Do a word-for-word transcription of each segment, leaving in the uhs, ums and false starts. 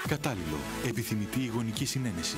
Κατάλληλο. Επιθυμητή η γονική συνένεση.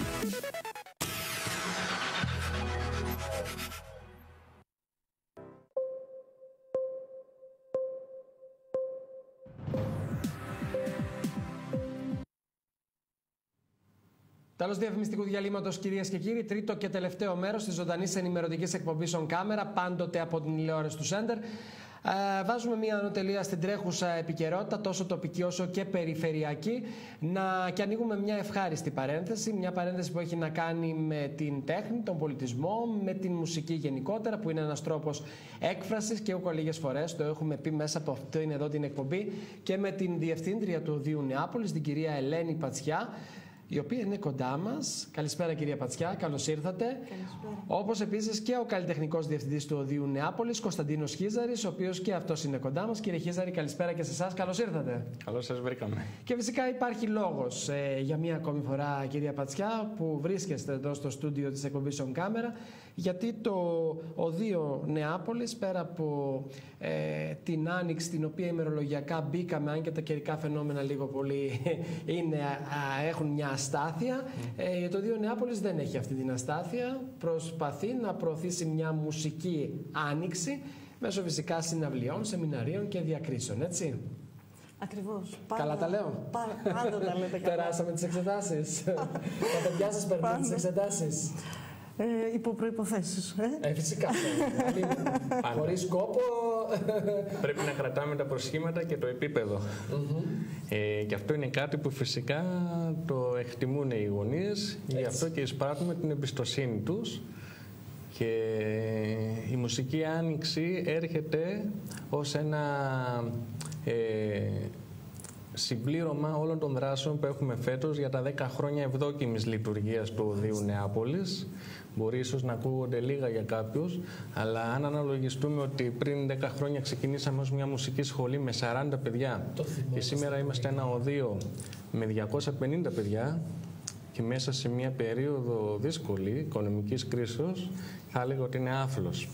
Τέλος διαφημιστικού διαλύματος, κυρίες και κύριοι. Τρίτο και τελευταίο μέρος της ζωντανής ενημερωτικής εκπομπής On Camera, πάντοτε από την τηλεόραση του Σέντερ. Ε, βάζουμε μια ανωτελεία στην τρέχουσα επικαιρότητα, τόσο τοπική όσο και περιφερειακή, να, και ανοίγουμε μια ευχάριστη παρένθεση. Μια παρένθεση που έχει να κάνει με την τέχνη, τον πολιτισμό, με την μουσική γενικότερα, που είναι ένας τρόπος έκφρασης και ούκο λίγες φορές το έχουμε πει μέσα από αυτήν εδώ την εκπομπή, και με την διευθύντρια του Οδείου Νεάπολης, την κυρία Ελένη Πατσιά, η οποία είναι κοντά μας. Καλησπέρα, κυρία Πατσιά, καλώς ήρθατε. Καλησπέρα. Όπως επίσης και ο καλλιτεχνικός διευθυντής του Οδείου Νεάπολης, Κωνσταντίνος Χίζαρης, ο οποίος και αυτός είναι κοντά μας. Κύριε Χίζαρη, καλησπέρα και σε εσάς, καλώς ήρθατε. Καλώς σας βρήκαμε. Και φυσικά υπάρχει λόγος ε, για μία ακόμη φορά, κυρία Πατσιά, που βρίσκεστε εδώ στο στούντιο της εκπομπής On Camera, γιατί το Οδείο Νεάπολης, πέρα από ε, την άνοιξη, την οποία ημερολογιακά μπήκαμε, αν και τα καιρικά φαινόμενα λίγο πολύ είναι, α, έχουν μια αστάθεια, ε, το Οδείο Νεάπολης δεν έχει αυτή την αστάθεια. Προσπαθεί να προωθήσει μια μουσική άνοιξη μέσω φυσικά συναυλιών, σεμιναρίων και διακρίσεων, έτσι. Ακριβώς. Καλά τα λέω. Πάντα, πάντα τα λέτε καλά. Περάσαμε τις εξετάσεις. Τα παιδιά σας παίρνουν τις εξετάσεις. Ε, υπό προϋποθέσεις. Ε, ε φυσικά. Χωρίς κόπο. Πρέπει να κρατάμε τα προσχήματα και το επίπεδο. Mm-hmm. ε, και αυτό είναι κάτι που φυσικά το εκτιμούν οι γονείς, γι' αυτό και εισπράττουμε την εμπιστοσύνη τους. Και η μουσική άνοιξη έρχεται ως ένα ε, συμπλήρωμα όλων των δράσεων που έχουμε φέτος για τα δέκα χρόνια ευδόκιμης λειτουργίας του Οδείου Νεάπολης. Μπορεί ίσως να ακούγονται λίγα για κάποιους, αλλά αν αναλογιστούμε ότι πριν δέκα χρόνια ξεκινήσαμε ως μια μουσική σχολή με σαράντα παιδιά και σήμερα είμαστε ένα οδείο με διακόσια πενήντα παιδιά και μέσα σε μια περίοδο δύσκολη οικονομικής κρίσεως, θα έλεγα ότι είναι άθλος.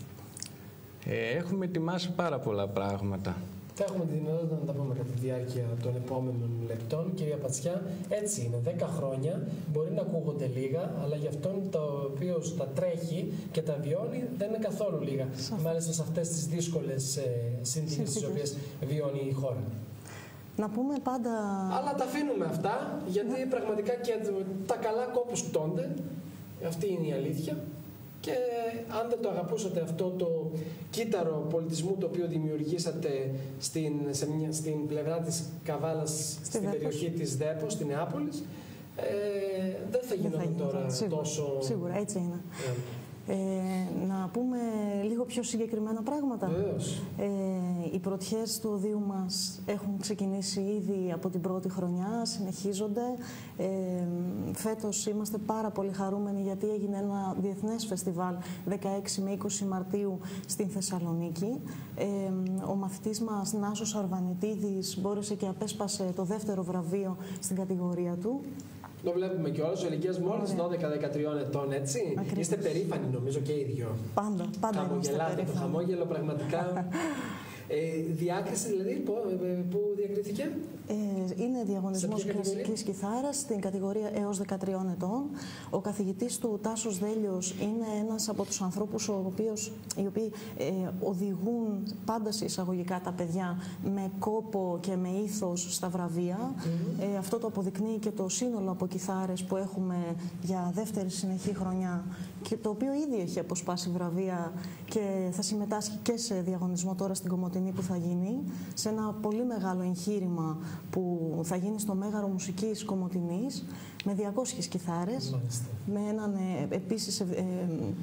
Ε, έχουμε ετοιμάσει πάρα πολλά πράγματα. Θα έχουμε τη δυνατότητα να τα πούμε κατά τη διάρκεια των επόμενων λεπτών. Κυρία Πατσιά, έτσι είναι. Δέκα χρόνια μπορεί να ακούγονται λίγα, αλλά για αυτόν το οποίο τα τρέχει και τα βιώνει δεν είναι καθόλου λίγα. Σαφώς. Μάλιστα σε αυτές τις δύσκολες ε, συνθήκες τις οποίες βιώνει η χώρα. Να πούμε πάντα... Αλλά τα αφήνουμε αυτά, γιατί ναι. πραγματικά και τα καλά κόπους κτώνται. Αυτή είναι η αλήθεια. Και αν δεν το αγαπούσατε αυτό το κύτταρο πολιτισμού το οποίο δημιουργήσατε στην, σε μια, στην πλευρά της Καβάλας, στην Δέπος. Περιοχή της Δέπος, στην Νεάπολης, ε, δεν θα γινόταν τώρα σίγουρα, τόσο... Σίγουρα, έτσι είναι. Yeah. Ε, να πούμε λίγο πιο συγκεκριμένα πράγματα. Βεβαίως. Ε, οι πρωτιές του Οδείου μας έχουν ξεκινήσει ήδη από την πρώτη χρονιά, συνεχίζονται. Ε, φέτος είμαστε πάρα πολύ χαρούμενοι γιατί έγινε ένα διεθνές φεστιβάλ δεκαέξι με είκοσι Μαρτίου στην Θεσσαλονίκη. Ε, ο μαθητής μας Νάσος Αρβανιτίδης μπόρεσε και απέσπασε το δεύτερο βραβείο στην κατηγορία του. Το βλέπουμε κιόλας, ο ηλικίας μόλις δώδεκα δεκατρία ετών, έτσι. Ακριβώς. Είστε περήφανοι νομίζω και οι δυο. Πάντα, πάντα είμαστε περήφανοι. Το χαμόγελο πραγματικά. ε, διάκριση δηλαδή, πού διακρίθηκε? Ε, είναι διαγωνισμός κλασικής κιθάρας στην κατηγορία έως δεκατριών ετών. Ο καθηγητής του, Τάσος Δέλιος, είναι ένας από τους ανθρώπους ο οποίος, οι οποίοι ε, οδηγούν πάντα σε εισαγωγικά τα παιδιά με κόπο και με ήθος στα βραβεία. Mm-hmm. ε, αυτό το αποδεικνύει και το σύνολο από κιθάρες που έχουμε για δεύτερη συνεχή χρονιά, και το οποίο ήδη έχει αποσπάσει βραβεία και θα συμμετάσχει και σε διαγωνισμό τώρα στην Κομοτηνή που θα γίνει, σε ένα πολύ μεγάλο εγχείρημα που θα γίνει στο Μέγαρο Μουσικής Κομοτηνής με διακόσιες κιθάρες. Μάλιστα. Με έναν ε, επίσης ε, ε,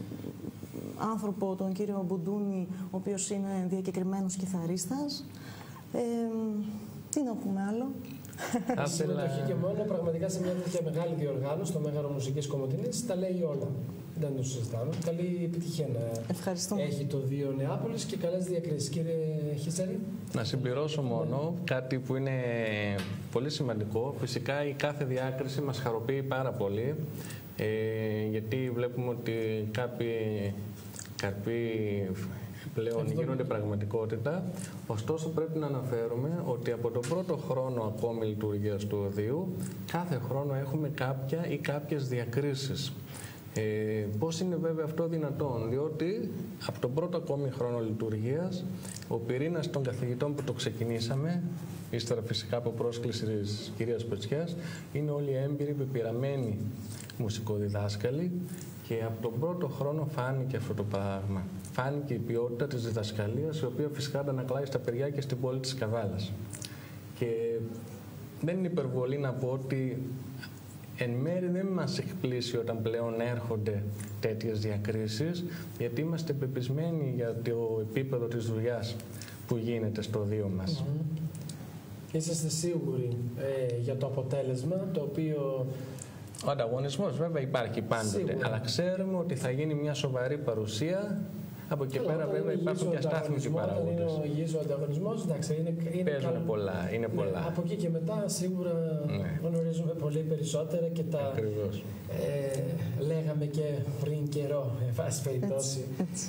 άνθρωπο, τον κύριο Μπουντούνη, ο οποίος είναι διακεκριμένος κιθαρίστας. Ε, τι να πούμε άλλο. Η συμμετοχή και μόνο πραγματικά σε μια τέτοια μεγάλη διοργάνωση, στο Μέγαρο Μουσικής Κομοτηνής, τα λέει όλα. Δεν το συζητάμε. Καλή επιτυχία να έχει το Οδείο Νεάπολης και καλές διακρίσεις. Κύριε Χίζαρη. Να συμπληρώσω μόνο κάτι που είναι πολύ σημαντικό. Φυσικά η κάθε διάκριση μας χαροποιεί πάρα πολύ, ε, γιατί βλέπουμε ότι κάποιοι καρποί πλέον γίνονται πραγματικότητα. Ωστόσο πρέπει να αναφέρουμε ότι από τον πρώτο χρόνο ακόμη λειτουργίας του οδείου κάθε χρόνο έχουμε κάποια ή κάποιες διακρίσεις. Ε, πώς είναι βέβαια αυτό δυνατόν? Διότι από τον πρώτο ακόμη χρόνο λειτουργίας ο πυρήνας των καθηγητών που το ξεκινήσαμε, ύστερα φυσικά από πρόσκληση της κυρίας Πετσιάς, είναι όλοι έμπειροι, πεπειραμένοι μουσικοδιδάσκαλοι και από τον πρώτο χρόνο φάνηκε αυτό το πράγμα. Φάνηκε η ποιότητα της διδασκαλίας, η οποία φυσικά αντανακλάει στα παιδιά και στην πόλη της Καβάλας. Και δεν είναι υπερβολή να πω ότι εν μέρει δεν μας εκπλήσει όταν πλέον έρχονται τέτοιες διακρίσεις, γιατί είμαστε πεπισμένοι για το επίπεδο της δουλειάς που γίνεται στο οδείο μας. Mm-hmm. Είσαστε σίγουροι ε, για το αποτέλεσμα, το οποίο... Ο ανταγωνισμός βέβαια υπάρχει πάντοτε, σίγουρα, αλλά ξέρουμε ότι θα γίνει μια σοβαρή παρουσία. Από εκεί πέρα βέβαια υπάρχουν και αστάθμιτοι παράγοντες. Είναι ο υγιής ο ανταγωνισμός, εντάξει, είναι, είναι παίζουν καλ... πολλά, είναι ναι, πολλά. Από εκεί και μετά σίγουρα ναι. γνωρίζουμε πολύ περισσότερα και τα ε, λέγαμε και πριν καιρό, εν πάση περιπτώσει.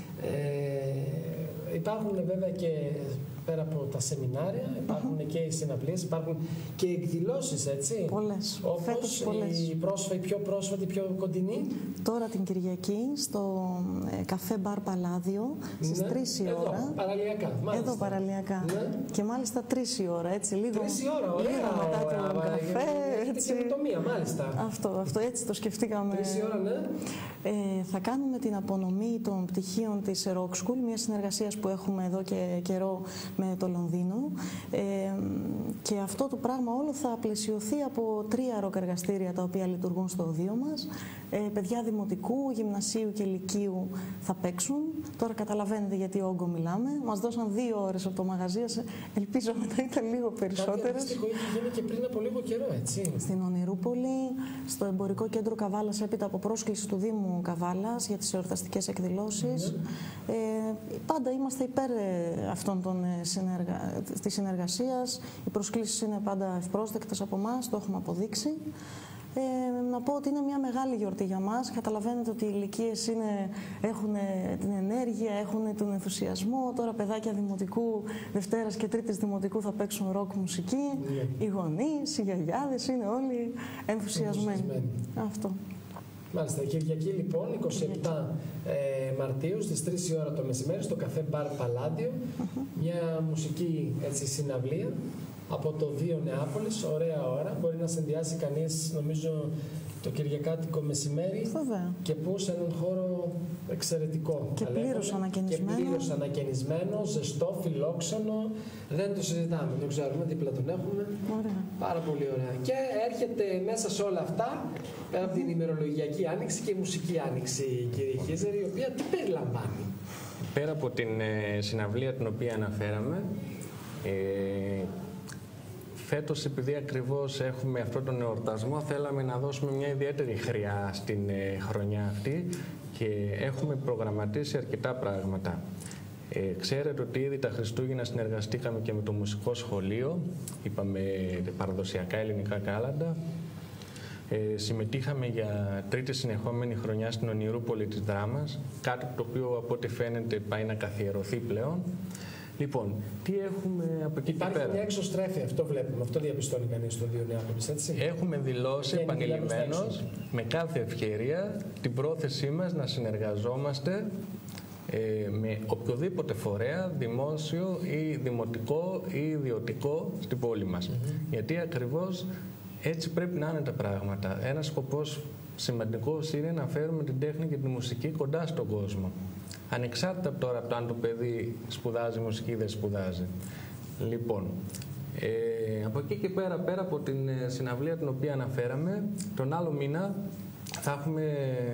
Ε, υπάρχουν βέβαια και πέρα από τα σεμινάρια, υπάρχουν uh-huh. και οι συναυλίες, υπάρχουν και εκδηλώσεις, έτσι. Πολλές. Όπως η, πρόσφα, η πιο πρόσφατη, πιο κοντινή. Τώρα την Κυριακή στο ε, καφέ Μπαρ Παλάδιο στις ναι. τρεις η ώρα. Εδώ, παραλιακά. Μάλιστα. Εδώ παραλιακά. Ναι. Και μάλιστα τρεις η ώρα, έτσι. Λίγο, τρεις η ώρα, ωραία. Λίγο μετά ωραία, τον ωραία, καφέ. Έτσι. Καινοτομία, μάλιστα. Αυτό, αυτό, έτσι το σκεφτήκαμε. Τρεις η ώρα, ναι. Ε, θα κάνουμε την απονομή των πτυχίων της Rock School, μια συνεργασία που έχουμε εδώ και καιρό με το Λονδίνο, ε, και αυτό το πράγμα όλο θα πλαισιωθεί από τρία ροκ εργαστήρια τα οποία λειτουργούν στο οδείο μας. Ε, παιδιά δημοτικού, γυμνασίου και λυκείου θα παίξουν. Τώρα καταλαβαίνετε γιατί όγκο μιλάμε. Μας δώσαν δύο ώρες από το μαγαζί, ελπίζω μετά ήταν λίγο περισσότερες. Κάτι αντίστοιχο είχε γίνει και πριν από λίγο καιρό, έτσι. Στην Ονειρούπολη, στο εμπορικό κέντρο Καβάλας, έπειτα από πρόσκληση του Δήμου Καβάλας για τις εορταστικές εκδηλώσεις. Mm-hmm. ε, πάντα είμαστε υπέρ αυτών των συνεργα... της συνεργασίας. Οι προσκλήσεις είναι πάντα ευπρόσδεκτες από εμάς, το έχουμε αποδείξει. Ε, να πω ότι είναι μια μεγάλη γιορτή για μας. Καταλαβαίνετε ότι οι ηλικίες έχουν την ενέργεια, έχουν τον ενθουσιασμό. Τώρα παιδάκια δημοτικού, Δευτέρας και Τρίτης δημοτικού θα παίξουν ροκ μουσική. Yeah. Οι γονείς, οι γιαγιάδες είναι όλοι ενθουσιασμένοι. Αυτό. Μάλιστα, Κυριακή λοιπόν, εικοστή εβδόμη ε, Μαρτίου στις τρεις η ώρα το μεσημέρι στο καφέ Μπαρ Παλάδιο, uh-huh. μια μουσική έτσι, συναυλία από το Δίο Νεάπολης, ωραία ώρα, μπορεί να συνδυάσει κανείς νομίζω το κυριακάτικο μεσημέρι. Βέβαια. Και πού σε έναν χώρο εξαιρετικό. Και πλήρως ανακαινισμένο. Και πλήρως ανακαινισμένο, ζεστό, φιλόξενο. Δεν το συζητάμε, το ξέρουμε, δίπλα τον έχουμε. Ωραία. Πάρα πολύ ωραία. Και έρχεται μέσα σε όλα αυτά, πέρα από την ημερολογιακή άνοιξη και η μουσική άνοιξη, κύριε Χίζερη, η οποία τι περιλαμβάνει? Πέρα από την ε, συναυλία την οποία αναφέραμε, ε, φέτος, επειδή ακριβώς έχουμε αυτόν τον εορτασμό, θέλαμε να δώσουμε μια ιδιαίτερη χρειά στην ε, χρονιά αυτή και έχουμε προγραμματίσει αρκετά πράγματα. Ε, ξέρετε ότι ήδη τα Χριστούγεννα συνεργαστήκαμε και με το Μουσικό Σχολείο, είπαμε παραδοσιακά ελληνικά κάλαντα. Ε, συμμετείχαμε για τρίτη συνεχόμενη χρονιά στην Ονειρούπολη της Δράμας, κάτι το οποίο από ό,τι φαίνεται πάει να καθιερωθεί πλέον. Λοιπόν, τι έχουμε από εκεί Υπάρχει πέρα? Μια εξωστρέφεια, αυτό βλέπουμε, αυτό διαπιστώνει κανείς στο Δίο Νεάπολης, έτσι. Έχουμε δηλώσει επανειλημμένως με κάθε ευκαιρία την πρόθεσή μας να συνεργαζόμαστε ε, με οποιοδήποτε φορέα, δημόσιο ή δημοτικό ή ιδιωτικό στην πόλη μας. Mm-hmm. Γιατί ακριβώς έτσι πρέπει να είναι τα πράγματα. Ένας σκοπός σημαντικός είναι να φέρουμε την τέχνη και τη μουσική κοντά στον κόσμο. Ανεξάρτητα από τώρα από το αν το παιδί σπουδάζει μουσική ή δεν σπουδάζει. Λοιπόν, ε, από εκεί και πέρα, πέρα από την συναυλία την οποία αναφέραμε, τον άλλο μήνα θα έχουμε,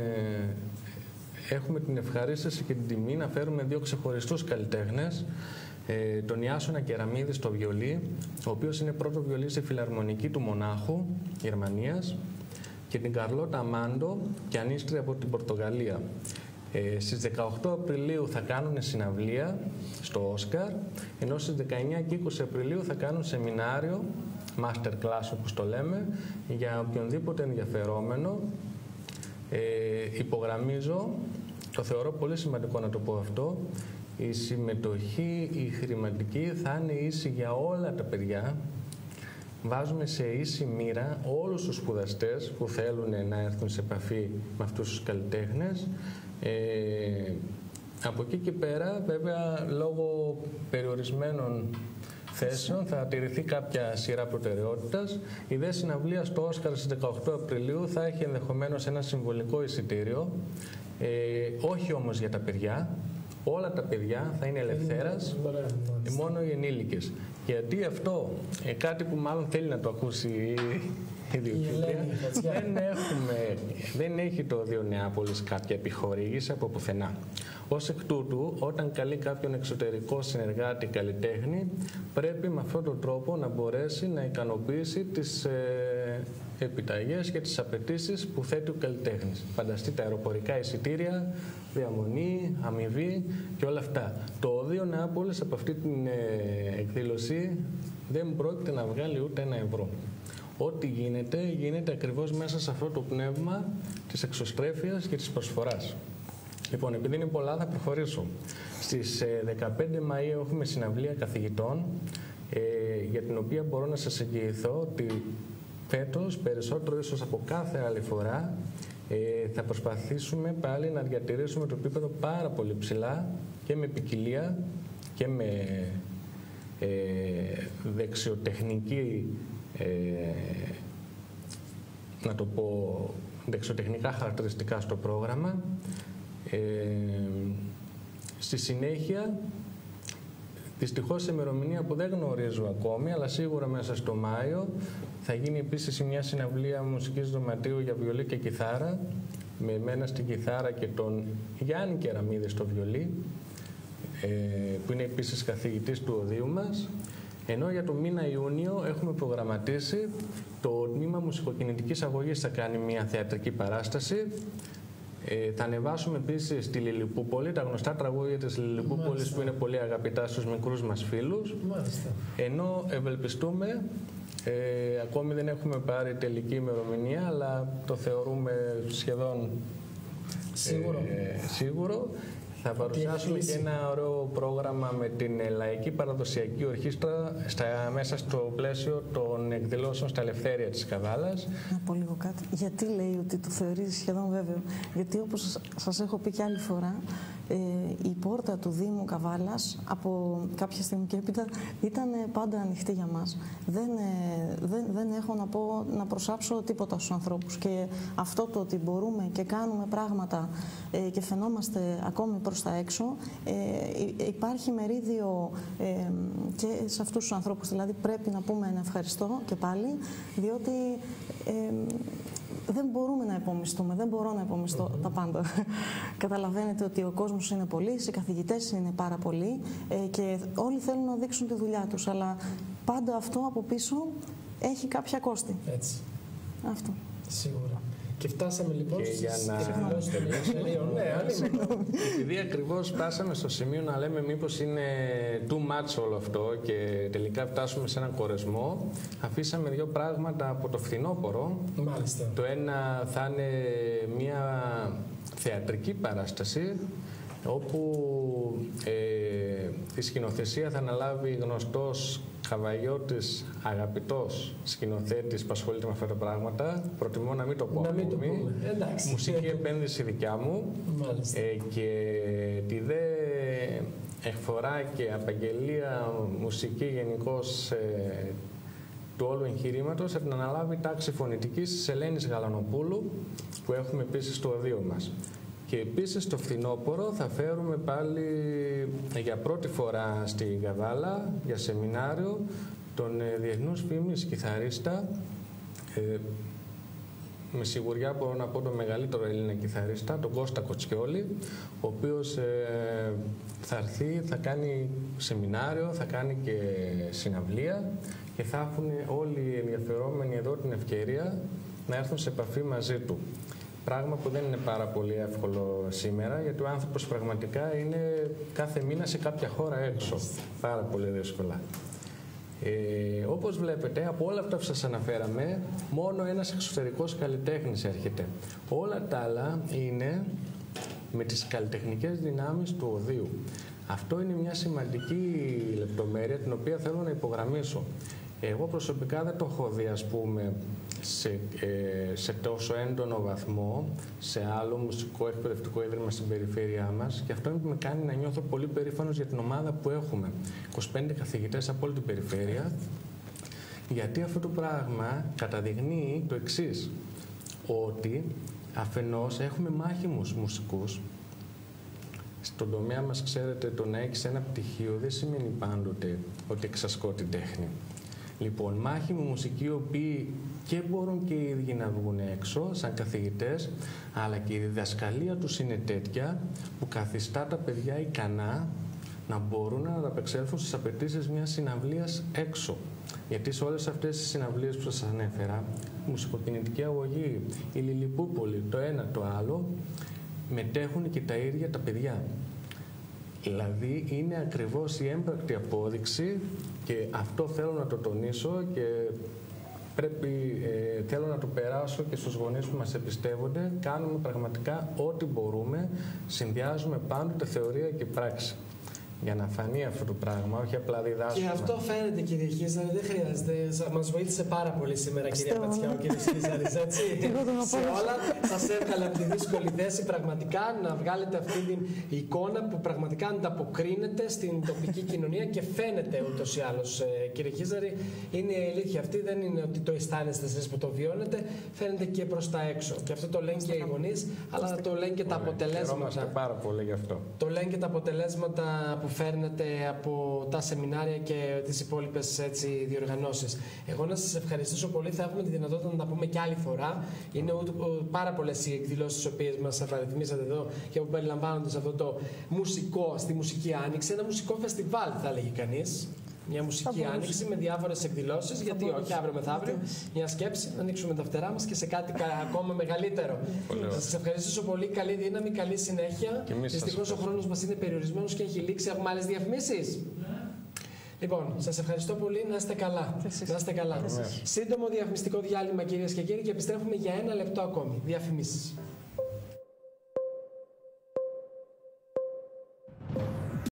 έχουμε την ευχαρίστηση και την τιμή να φέρουμε δύο ξεχωριστούς καλλιτέχνες. Ε, τον Ιάσονα Κεραμίδη στο βιολί, ο οποίος είναι πρώτο βιολί στη Φιλαρμονική του Μονάχου, Γερμανίας, και την Καρλώτα Αμάντο, πιανίστρια από την Πορτογαλία. Ε, στις δεκαοκτώ Απριλίου θα κάνουν συναυλία στο Όσκαρ, ενώ στις δεκαεννιά και είκοσι Απριλίου θα κάνουν σεμινάριο, master class όπως το λέμε, για οποιονδήποτε ενδιαφερόμενο. Ε, υπογραμμίζω, το θεωρώ πολύ σημαντικό να το πω αυτό, η συμμετοχή, η χρηματική θα είναι ίση για όλα τα παιδιά. Βάζουμε σε ίση μοίρα όλους τους σπουδαστές που θέλουν να έρθουν σε επαφή με αυτούς τους καλλιτέχνες. Ε, από εκεί και πέρα, βέβαια, λόγω περιορισμένων θέσεων θα τηρηθεί κάποια σειρά προτεραιότητας. Η δε συναυλία στο Όσκαρ στις δεκαοκτώ Απριλίου θα έχει ενδεχομένως ένα συμβολικό εισιτήριο, ε, όχι όμως για τα παιδιά. Όλα τα παιδιά θα είναι ελευθέρας, μόνο οι ενήλικες. Γιατί αυτό, ε, κάτι που μάλλον θέλει να το ακούσει η διευθύντρια, δεν, έχουμε, δεν έχει το Οδείο Νεάπολης κάποια επιχορήγηση από πουθενά. Ως εκ τούτου, όταν καλεί κάποιον εξωτερικό συνεργάτη καλλιτέχνη, πρέπει με αυτόν τον τρόπο να μπορέσει να ικανοποιήσει τις ε, επιταγές και τις απαιτήσεις που θέτει ο καλλιτέχνης. Φανταστείτε αεροπορικά εισιτήρια, διαμονή, αμοιβή και όλα αυτά. Το Οδείο Νεάπολης από αυτή την ε, εκδήλωση δεν πρόκειται να βγάλει ούτε ένα ευρώ. Ό,τι γίνεται, γίνεται ακριβώς μέσα σε αυτό το πνεύμα της εξωστρέφειας και της προσφοράς. Λοιπόν, επειδή είναι πολλά, θα προχωρήσω. Στις δεκαπέντε Μαΐου έχουμε συναυλία καθηγητών, ε, για την οποία μπορώ να σας εγγυηθώ ότι φέτος, περισσότερο ίσως από κάθε άλλη φορά, ε, θα προσπαθήσουμε πάλι να διατηρήσουμε το επίπεδο πάρα πολύ ψηλά και με ποικιλία και με ε, δεξιοτεχνική, ε, να το πω, δεξιοτεχνικά χαρακτηριστικά στο πρόγραμμα. Ε, στη συνέχεια, δυστυχώς σε ημερομηνία που δεν γνωρίζω ακόμη, αλλά σίγουρα μέσα στο Μάιο, θα γίνει επίσης μια συναυλία μουσικής δωματίου για βιολί και κιθάρα, με εμένα στην κιθάρα και τον Γιάννη Κεραμίδη στο βιολί, ε, που είναι επίσης καθηγητής του Οδείου μας. Ενώ για το μήνα Ιούνιο έχουμε προγραμματίσει το Τμήμα Μουσικοκινητικής Αγωγής θα κάνει μια θεατρική παράσταση. Ε, θα ανεβάσουμε επίσης στη Λιλιπούπολη, τα γνωστά τραγούδια της Λιλιπούπολης. Μάλιστα. Που είναι πολύ αγαπητά στους μικρούς μας φίλους. Μάλιστα. Ενώ ευελπιστούμε, ε, ακόμη δεν έχουμε πάρει τελική ημερομηνία, αλλά το θεωρούμε σχεδόν σίγουρο. Ε, σίγουρο. Θα παρουσιάσουμε και ένα ωραίο πρόγραμμα με την Λαϊκή Παραδοσιακή Ορχήστρα στα, μέσα στο πλαίσιο των εκδηλώσεων στα Ελευθέρια της Καβάλας. Να πω λίγο κάτι. Γιατί λέει ότι το θεωρεί σχεδόν βέβαιο? Γιατί όπως σας έχω πει και άλλη φορά, ε, η πόρτα του Δήμου Καβάλας από κάποια στιγμή και έπειτα ήταν πάντα ανοιχτή για μας. Δεν, ε, δεν, δεν έχω να πω, να προσάψω τίποτα στους ανθρώπους. Και αυτό το ότι μπορούμε και κάνουμε πράγματα ε, και φαινόμαστε ακόμη προς τα έξω, ε, υπάρχει μερίδιο ε, και σε αυτούς τους ανθρώπους. Δηλαδή πρέπει να πούμε ένα ευχαριστώ και πάλι, διότι ε, δεν μπορούμε να υπομισθούμε, δεν μπορώ να υπομισθώ mm-hmm. τα πάντα. Καταλαβαίνετε ότι ο κόσμος είναι πολύς, οι καθηγητές είναι πάρα πολλοί ε, και όλοι θέλουν να δείξουν τη δουλειά τους, αλλά πάντα αυτό από πίσω έχει κάποια κόστη. Έτσι. Αυτό. Σίγουρα. Και φτάσαμε λοιπόν και για να... Επειδή ακριβώς φτάσαμε στο σημείο να λέμε μήπως είναι too much όλο αυτό και τελικά φτάσουμε σε έναν κορεσμό, αφήσαμε δύο πράγματα από το φθινόπωρο. Μάλιστα. Το ένα θα είναι μια θεατρική παράσταση, όπου ε, τη σκηνοθεσία θα αναλάβει γνωστός Χαβαγιώτης, αγαπητός σκηνοθέτης που ασχολείται με αυτά τα πράγματα. Προτιμώ να μην το πω ακόμη. Μουσική επένδυση δικιά μου. Ε, και τη δε εκφορά και απαγγελία μουσική γενικώς ε, του όλου εγχειρήματος θα την αναλάβει τάξη φωνητικής της Ελένης Γαλανοπούλου, που έχουμε επίσης στο Οδείο μας. Και επίσης το φθινόπωρο θα φέρουμε πάλι για πρώτη φορά στη Καβάλα για σεμινάριο τον ε, διεθνούς φήμης κιθαρίστα, ε, με σιγουριά μπορώ να πω τον μεγαλύτερο Έλληνα κιθαρίστα, τον Κώστα Κοτσιόλη, ο οποίος ε, θα έρθει, θα κάνει σεμινάριο, θα κάνει και συναυλία και θα έχουν όλοι οι ενδιαφερόμενοι εδώ την ευκαιρία να έρθουν σε επαφή μαζί του. Πράγμα που δεν είναι πάρα πολύ εύκολο σήμερα, γιατί ο άνθρωπος πραγματικά είναι κάθε μήνα σε κάποια χώρα έξω. Πάρα πολύ δύσκολα. Ε, όπως βλέπετε, από όλα αυτά που σας αναφέραμε, μόνο ένας εξωτερικός καλλιτέχνης έρχεται. Όλα τα άλλα είναι με τις καλλιτεχνικές δυνάμεις του Οδείου. Αυτό είναι μια σημαντική λεπτομέρεια την οποία θέλω να υπογραμμίσω. Εγώ προσωπικά δεν το έχω δει, ας πούμε, σε, ε, σε τόσο έντονο βαθμό σε άλλο μουσικό εκπαιδευτικό ίδρυμα στην περιφέρειά μας, και αυτό με κάνει να νιώθω πολύ περήφανος για την ομάδα που έχουμε. είκοσι πέντε καθηγητές από όλη την περιφέρεια, γιατί αυτό το πράγμα καταδεικνύει το εξής, ότι αφενός έχουμε μάχημους μουσικούς. Στον τομέα μας, ξέρετε, το να έχεις ένα πτυχίο δεν σημαίνει πάντοτε ότι εξασκώ την τέχνη. Λοιπόν, μάχημοι μουσικοί, οι οποίοι και μπορούν και οι ίδιοι να βγουν έξω σαν καθηγητές, αλλά και η διδασκαλία τους είναι τέτοια που καθιστά τα παιδιά ικανά να μπορούν να ανταπεξέλθουν στις απαιτήσεις μιας συναυλίας έξω. Γιατί σε όλες αυτές τις συναυλίες που σας ανέφερα, η μουσικοκινητική αγωγή, η Λιλιπούπολη, το ένα το άλλο, μετέχουν και τα ίδια τα παιδιά. Δηλαδή είναι ακριβώς η έμπρακτη απόδειξη, και αυτό θέλω να το τονίσω και πρέπει, ε, θέλω να το περάσω και στους γονείς που μας εμπιστεύονται. Κάνουμε πραγματικά ό,τι μπορούμε, συνδυάζουμε πάντοτε θεωρία και πράξη για να φανεί αυτό το πράγμα, όχι απλά διδάσκουμε. Και αυτό φαίνεται, κύριε Χίζαρη, δεν χρειάζεται. Μας βοήθησε πάρα πολύ σήμερα, κυρία Πατσιά, ο κύριος Χίζαρης, έτσι. Σε όλα σας έβγαλε από τη δύσκολη θέση πραγματικά να βγάλετε αυτή την εικόνα που πραγματικά ανταποκρίνεται στην τοπική κοινωνία και φαίνεται ούτως ή άλλως, κύριε Χίζαρη. Είναι η αλήθεια αυτή, δεν είναι ότι το αισθάνεστε εσείς που το βιώνετε, φαίνεται και προς τα έξω. Και αυτό το λένε και οι γονείς, αλλά το λένε και τα αποτελέσματα. Χαιρόμαστε πάρα πολύ γι' αυτό. Το λένε και τα αποτελέσματα που φέρνετε από τα σεμινάρια και τις υπόλοιπες έτσι διοργανώσεις. Εγώ να σας ευχαριστήσω πολύ. Θα έχουμε τη δυνατότητα να τα πούμε και άλλη φορά. Είναι πάρα πολλές οι εκδηλώσεις τις οποίες μας απαριθμίσατε εδώ και που περιλαμβάνονται σε αυτό το μουσικό, στη Μουσική Άνοιξη. Ένα μουσικό φεστιβάλ, θα έλεγε κανείς. Μια μουσική άνοιξη με διάφορες εκδηλώσεις, γιατί όχι αύριο μεθαύριο. Μια σκέψη, να ανοίξουμε τα φτερά μας και σε κάτι ακόμα μεγαλύτερο. Θα σας ευχαριστήσω πολύ. Καλή δύναμη, καλή συνέχεια. Δυστυχώς ο χρόνος μας είναι περιορισμένος και έχει λήξει. Έχουμε άλλες διαφημίσεις. Λοιπόν, σας ευχαριστώ πολύ. Να είστε καλά. Να είστε καλά. Σύντομο διαφημιστικό διάλειμμα, κυρίες και κύριοι, και επιστρέφουμε για ένα λεπτό ακόμη. Διαφημίσεις.